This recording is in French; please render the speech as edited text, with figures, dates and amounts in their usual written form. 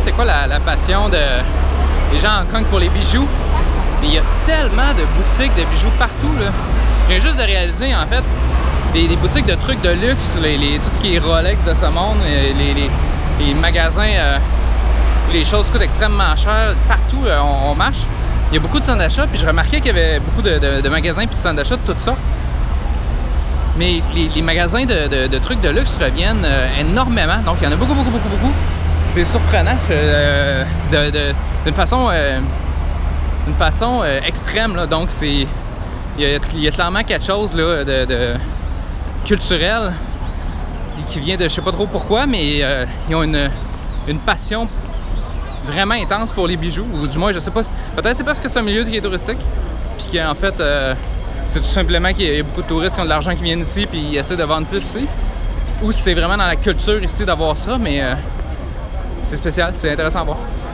c'est quoi la passion des gens à Hong Kong pour les bijoux. Mais il y a tellement de boutiques de bijoux partout, là. Je viens juste de réaliser, en fait, des boutiques de trucs de luxe, tout ce qui est Rolex de ce monde, les magasins où les choses coûtent extrêmement cher. Partout, on marche. Il y a beaucoup de centres d'achat, puis je remarquais qu'il y avait beaucoup de magasins et de centres d'achat de tout ça. Mais les magasins de trucs de luxe reviennent énormément. Donc, il y en a beaucoup. C'est surprenant d'une façon extrême, là. Donc, il y a clairement quelque chose là, de culturel qui vient de je sais pas trop pourquoi, mais ils ont une passion vraiment intense pour les bijoux, ou du moins, je sais pas, peut-être c'est parce que c'est un milieu qui est touristique, puis qu'en fait, c'est tout simplement qu'il y a beaucoup de touristes qui ont de l'argent qui viennent ici, puis ils essaient de vendre plus ici, ou si c'est vraiment dans la culture ici d'avoir ça, mais c'est spécial, c'est intéressant à voir.